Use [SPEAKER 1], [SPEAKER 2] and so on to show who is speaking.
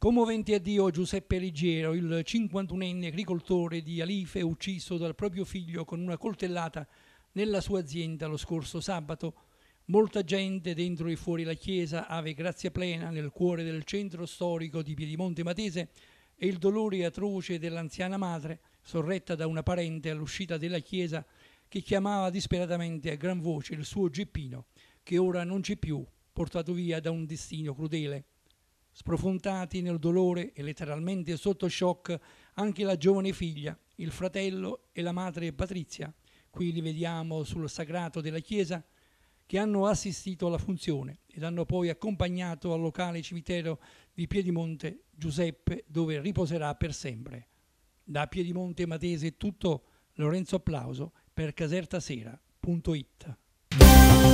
[SPEAKER 1] Commovente addio a Giuseppe Rigiero, il 51enne agricoltore di Alife ucciso dal proprio figlio con una coltellata nella sua azienda lo scorso sabato. Molta gente dentro e fuori la chiesa Ave Grazia Plena nel cuore del centro storico di Piedimonte Matese e il dolore atroce dell'anziana madre, sorretta da una parente all'uscita della chiesa che chiamava disperatamente a gran voce il suo Geppino, che ora non c'è più, portato via da un destino crudele. Sprofondati nel dolore e letteralmente sotto shock anche la giovane figlia, il fratello e la madre Patrizia, qui li vediamo sul sagrato della chiesa, che hanno assistito alla funzione ed hanno poi accompagnato al locale cimitero di Piedimonte Giuseppe, dove riposerà per sempre. Da Piedimonte Matese è tutto. Lorenzo Applauso per casertasera.it.